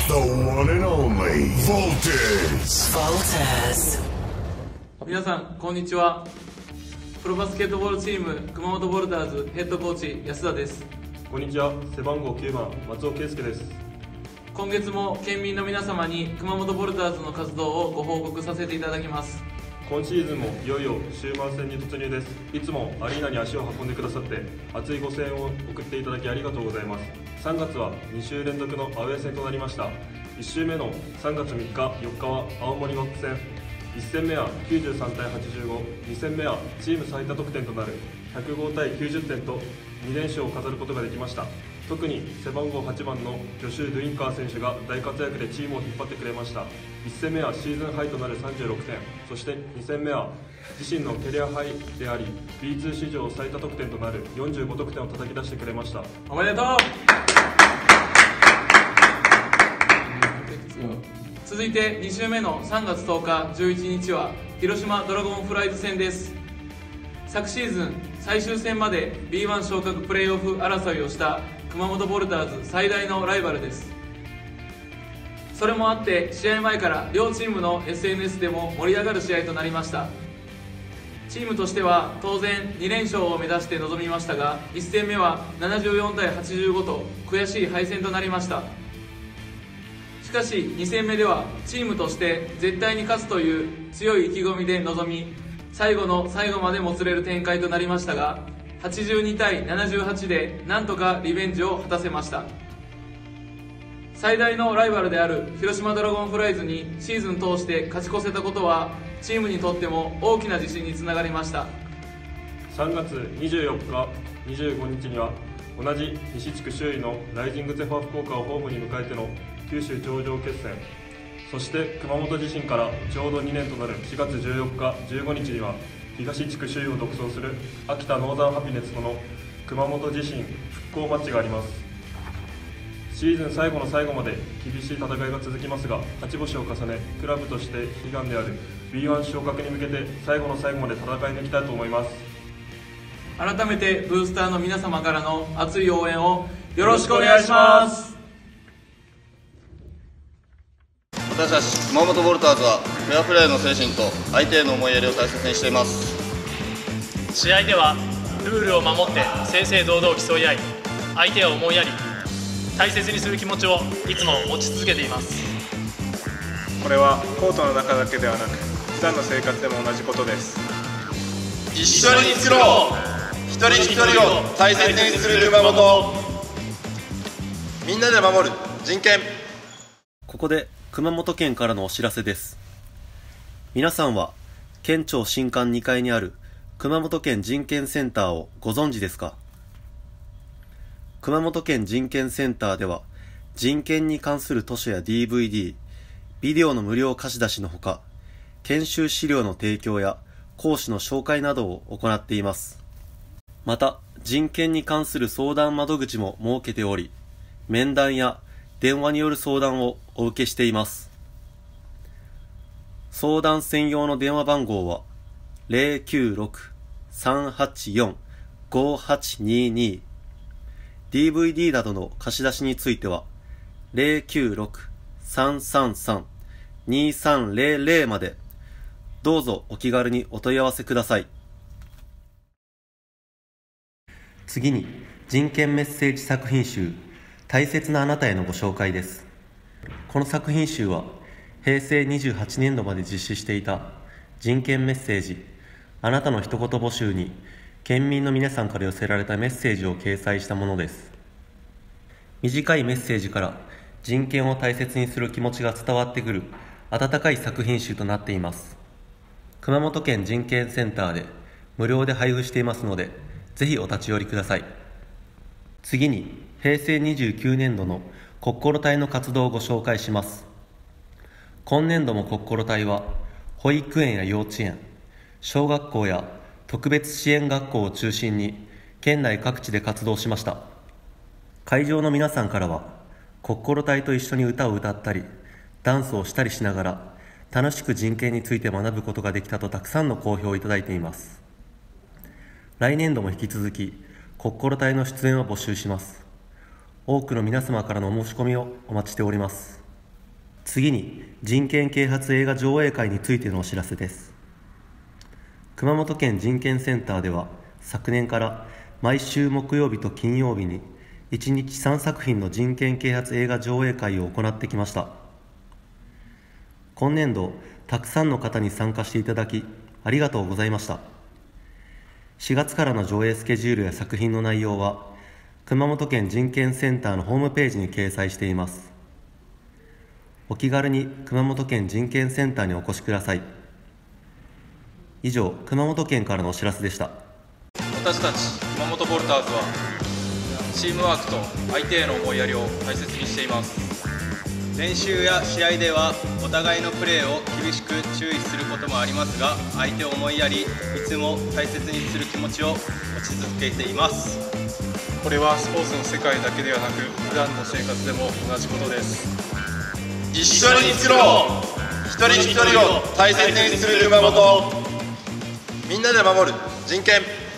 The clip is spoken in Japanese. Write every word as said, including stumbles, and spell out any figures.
The one and only Volters. Volters。 皆さんこんにちは。プロバスケットボールチーム熊本ボルターズヘッドコーチ安田です。 こんにちは。背番号きゅうばん松尾圭介です。 今月も県民の皆様に熊本ボルターズの活動をご報告させていただきます。 今シーズンもいよいよ終盤戦に突入です。いつもアリーナに足を運んでくださって熱いご声援を送っていただきありがとうございます。さんがつはに週連続のアウェー戦となりました。いち週目のさんがつみっかよっかは青森ワック戦、いち戦目はきゅうじゅうさんたいはちじゅうご、に戦目はチーム最多得点となるひゃくごたいきゅうじゅってんとに連勝を飾ることができました。特に背番号はちばんのジョシュ・ドゥインカー選手が大活躍でチームを引っ張ってくれました。いち戦目はシーズンハイとなるさんじゅうろくてん、そしてに戦目は自身のキャリアハイであり ビーツー 史上最多得点となるよんじゅうご得点を叩き出してくれました。 おめでとう。続いてに週目のさんがつとおかじゅういちにちは広島ドラゴンフライズ戦です。昨シーズン最終戦まで ビーワン 昇格プレーオフ争いをした熊本ボルターズ最大のライバルです。それもあって試合前から両チームの エスエヌエス でも盛り上がる試合となりました。チームとしては当然に連勝を目指して臨みましたが、いち戦目はななじゅうよんたいはちじゅうごと悔しい敗戦となりました。しかしに戦目ではチームとして絶対に勝つという強い意気込みで臨み、最後の最後までもつれる展開となりましたが、はちじゅうにたいななじゅうはちでなんとかリベンジを果たせました。最大のライバルである広島ドラゴンフライズにシーズン通して勝ち越せたことはチームにとっても大きな自信につながりました。 さんがつにじゅうよっか、にじゅうごにちには同じ西地区首位のライジングゼファー福岡をホームに迎えての九州頂上決戦、そして熊本地震からちょうどにねんとなるしがつじゅうよっか、じゅうごにちには東地区首位を独走する秋田ノーザンハピネスとの熊本地震復興マッチがあります。シーズン最後の最後まで厳しい戦いが続きますが、勝ち星を重ねクラブとして悲願である ビーワン 昇格に向けて最後の最後まで戦い抜きたいと思います。 改めてブースターの皆様からの熱い応援をよろしくお願いします。 私たち熊本ボルターズはフェアプレーの精神と相手への思いやりを大切にしています。 試合ではルールを守って正々堂々競い合い、相手を思いやり大切にする気持ちをいつも持ち続けています。 これはコートの中だけではなく普段の生活でも同じことです。 一緒に作ろう、一人一人を大切にする熊本、みんなで守る人権。 ここで熊本県からのお知らせです。皆さんは県庁新館にかいにある熊本県人権センターをご存知ですか？熊本県人権センターでは人権に関する図書や ディーブイディー、ビデオの無料貸し出しのほか、研修資料の提供や講師の紹介などを行っています。また、人権に関する相談窓口も設けており、面談や電話による相談をお受けしています。相談専用の電話番号は ゼロきゅうろく さんはちよん ごはちにに、ディーブイディー などの貸し出しについては ゼロきゅうろく さんさんさん にさんゼロゼロ までどうぞお気軽にお問い合わせください。次に人権メッセージ作品集大切なあなたへのご紹介です。この作品集はへいせいにじゅうはちねんどまで実施していた人権メッセージあなたの一言募集に県民の皆さんから寄せられたメッセージを掲載したものです。短いメッセージから人権を大切にする気持ちが伝わってくる温かい作品集となっています。熊本県人権センターで無料で配布していますので、ぜひお立ち寄りください。次にへいせいにじゅうきゅうねんどのコッコロ隊の活動をご紹介します。今年度もコッコロ隊は保育園や幼稚園、小学校や特別支援学校を中心に県内各地で活動しました。会場の皆さんからはコッコロ隊と一緒に歌を歌ったりダンスをしたりしながら楽しく人権について学ぶことができたとたくさんの好評をいただいています。来年度も引き続きコッコロ隊の出演を募集します。多くの皆様からのお申し込みをお待ちしております。 次に人権啓発映画上映会についてのお知らせです。熊本県人権センターでは昨年から毎週木曜日と金曜日にいちにちさんさく品の人権啓発映画上映会を行ってきました。今年度たくさんの方に参加していただきありがとうございました。しがつからの上映スケジュールや作品の内容は熊本県人権センターのホームページに掲載しています。お気軽に熊本県人権センターにお越しください。以上、熊本県からのお知らせでした。 私たち熊本ボルターズはチームワークと相手への思いやりを大切にしています。練習や試合ではお互いのプレーを厳しく注意することもありますが、相手を思いやりいつも大切にする気持ちを持ち続けています。 これはスポーツの世界だけではなく普段の生活でも同じことです。 一緒に作ろう。一人一人を大切にする熊本。みんなで守る人権。